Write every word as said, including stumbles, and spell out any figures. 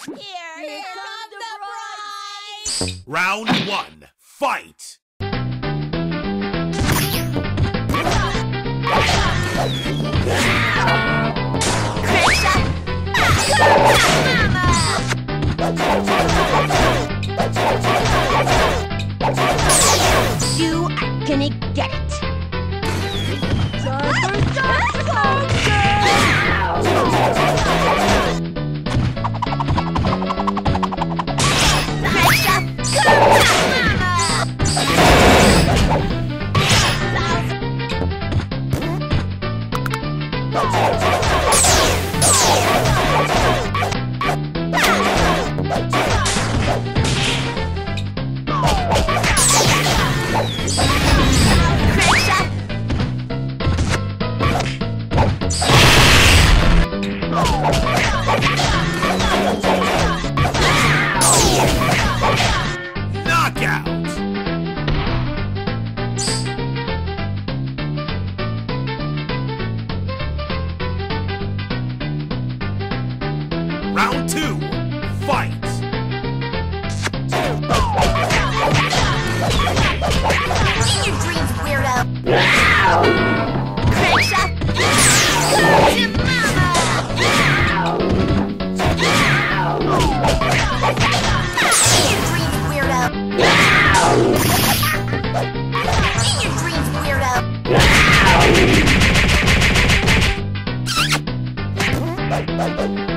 Here, here comes the bride! Round one, fight! You are gonna get it. Time for some Round two, fight! In your dreams, weirdo! Crash up! To mama! In your dreams, weirdo! In your dreams, weirdo!